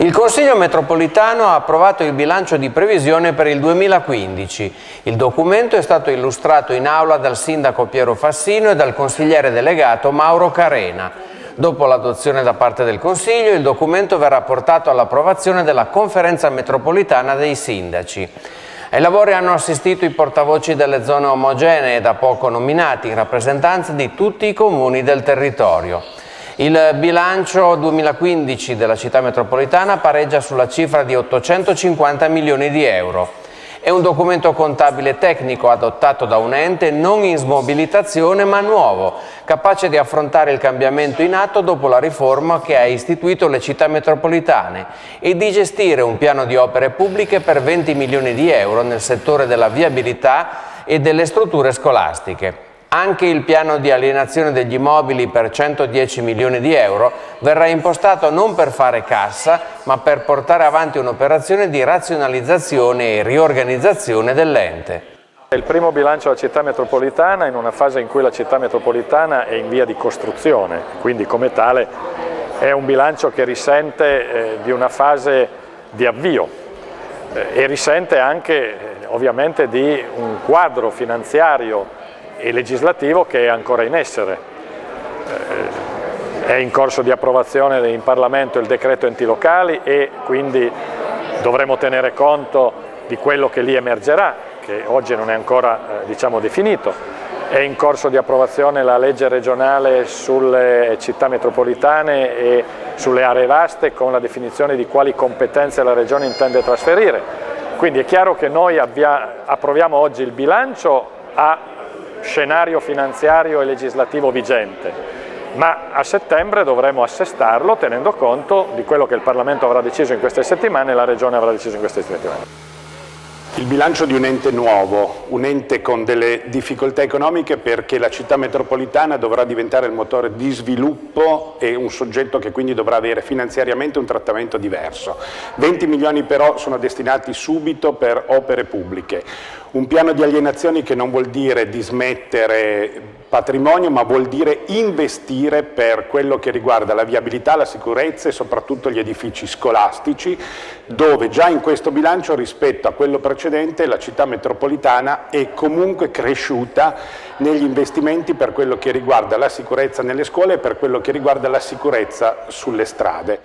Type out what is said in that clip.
Il Consiglio metropolitano ha approvato il bilancio di previsione per il 2015. Il documento è stato illustrato in aula dal sindaco Piero Fassino e dal consigliere delegato Mauro Carena. Dopo l'adozione da parte del Consiglio, il documento verrà portato all'approvazione della Conferenza metropolitana dei sindaci. Ai lavori hanno assistito i portavoci delle zone omogenee da poco nominati in rappresentanza di tutti i comuni del territorio. Il bilancio 2015 della città metropolitana pareggia sulla cifra di 850 milioni di euro. È un documento contabile tecnico adottato da un ente non in smobilitazione ma nuovo, capace di affrontare il cambiamento in atto dopo la riforma che ha istituito le città metropolitane e di gestire un piano di opere pubbliche per 20 milioni di euro nel settore della viabilità e delle strutture scolastiche. Anche il piano di alienazione degli immobili per 110 milioni di euro verrà impostato non per fare cassa, ma per portare avanti un'operazione di razionalizzazione e riorganizzazione dell'ente. È il primo bilancio della città metropolitana in una fase in cui la città metropolitana è in via di costruzione, quindi come tale è un bilancio che risente di una fase di avvio e risente anche ovviamente di un quadro finanziario e legislativo che è ancora in essere. È in corso di approvazione in Parlamento il decreto enti locali e quindi dovremo tenere conto di quello che lì emergerà, che oggi non è ancora definito. È in corso di approvazione la legge regionale sulle città metropolitane e sulle aree vaste con la definizione di quali competenze la Regione intende trasferire. Quindi è chiaro che noi approviamo oggi il bilancio a scenario finanziario e legislativo vigente, ma a settembre dovremo assestarlo tenendo conto di quello che il Parlamento avrà deciso in queste settimane e la Regione avrà deciso in queste settimane. Il bilancio di un ente nuovo, un ente con delle difficoltà economiche perché la città metropolitana dovrà diventare il motore di sviluppo e un soggetto che quindi dovrà avere finanziariamente un trattamento diverso. 20 milioni però sono destinati subito per opere pubbliche. Un piano di alienazioni che non vuol dire dismettere patrimonio, ma vuol dire investire per quello che riguarda la viabilità, la sicurezza e soprattutto gli edifici scolastici, dove già in questo bilancio rispetto a quello precedente la città metropolitana è comunque cresciuta negli investimenti per quello che riguarda la sicurezza nelle scuole e per quello che riguarda la sicurezza sulle strade.